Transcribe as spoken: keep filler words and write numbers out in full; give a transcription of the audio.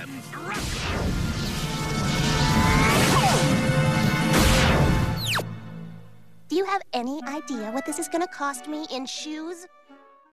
Do you have any idea what this is gonna cost me in shoes?